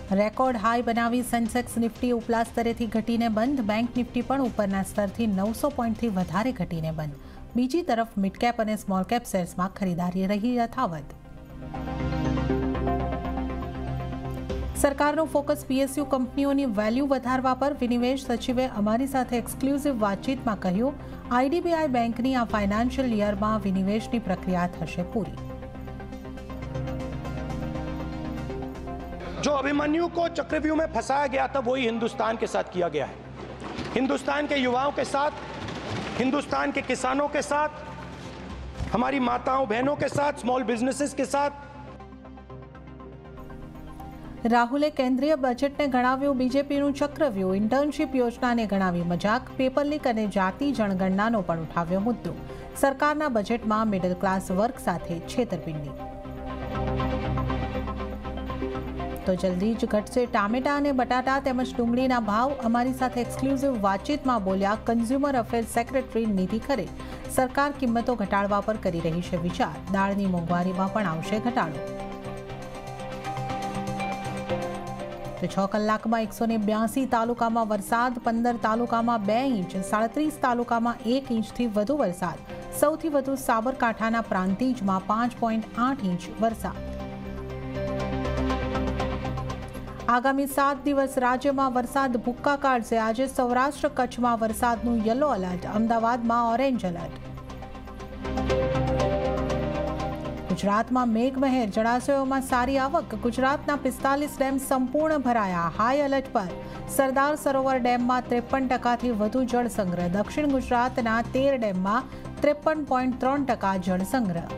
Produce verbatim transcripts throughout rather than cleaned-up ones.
Record high બનાવી સેન્સેક્સ નિફ્ટી ઉપલા સ્તરેથી ઘટીને બંધ. બેંક નિફ્ટી પણ ઉપરના સ્તરથી નવસો પોઈન્ટથી વધારે ઘટીને બંધ. બીજી તરફ મિડ કેપ અને સ્મોલ કેપ શેર્સમાં ખરીદારી રહી યથાવત. સરકારનું ફોકસ પીએસયુ કંપનીઓની વેલ્યુ વધારવા પર. વિનિવેશ સચિવે અમારી સાથે એક્સક્લુઝિવ વાતચીતમાં કહ્યું, આઈડીબીઆઈ બેંકની આ ફાઇનાન્શિયલ યરમાં વિનિવેશની પ્રક્રિયા થશે પૂરી. जो अभिमन्यु को चक्रव्यूह में फंसाया गया था वही हिंदुस्तान के साथ किया गया है. हिंदुस्तान के युवाओं के साथ, हिंदुस्तान के किसानों के साथ, हमारी माताओं बहनों के साथ, स्मॉल बिजनेसेस के साथ. રાહુલે કેન્દ્રીય બજેટને ગણાવ્યું બીજેપીનું ચક્રવ્યૂહ. ઇન્ટર્નશીપ યોજનાને ગણાવી મજાક. પેપર લીક અને જાતિ જનગણનાનો પણ ઉઠાવ્યો મુદ્દો. સરકારના બજેટમાં મિડલ ક્લાસ વર્ગ સાથે છેતરપિંડી. તો જલ્દી જ ઘટશે ટામેટા અને બટાટા તેમજ ડુંગળીના ભાવ. અમારી સાથે એક્સક્લુઝિવ વાતચીતમાં બોલ્યા કન્ઝ્યુમર અફેર્સ સેક્રેટરી નિધિ ખરે. સરકાર કિંમતો ઘટાડવા પર કરી રહી છે વિચાર. દાળની મોંઘવારીમાં પણ આવશે ઘટાડો. તો છ કલાકમાં એકસો ને બ્યાસી તાલુકામાં વરસાદ. પંદર તાલુકામાં બે ઇંચ, સાડત્રીસ તાલુકામાં એક ઇંચથી વધુ વરસાદ. સૌથી વધુ સાબરકાંઠાના પ્રાંતિજમાં પાંચ પોઈન્ટ આઠ ઇંચ વરસાદ. આગામી સાત દિવસ રાજ્યમાં વરસાદ ભૂક્કા કાઢશે. આજે સૌરાષ્ટ્ર કચ્છમાં વરસાદનું યલો એલર્ટ. અમદાવાદમાં ઓરેન્જ એલર્ટ. ગુજરાતમાં મેઘમહેર. જળાશયોમાં સારી આવક. ગુજરાતના પિસ્તાલીસ ડેમ સંપૂર્ણ ભરાયા. હાઈ એલર્ટ પર. સરદાર સરોવર ડેમમાં ત્રેપન ટકાથી વધુ જળ સંગ્રહ. દક્ષિણ ગુજરાતના તેર ડેમમાં ત્રેપન પોઈન્ટ ત્રણ ટકા જળ સંગ્રહ.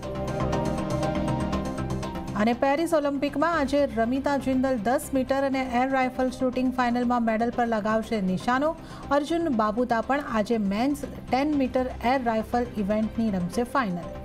અને પેરિસ ઓલિમ્પિકમાં આજે રમિતા જિંદલ દસ મીટર અને એર રાઇફલ શૂટિંગ ફાઇનલમાં મેડલ પર લગાવશે નિશાનો. અર્જુન બાબુતા પણ આજે men's ten metre air rifle ઇવેન્ટની રમશે ફાઇનલ.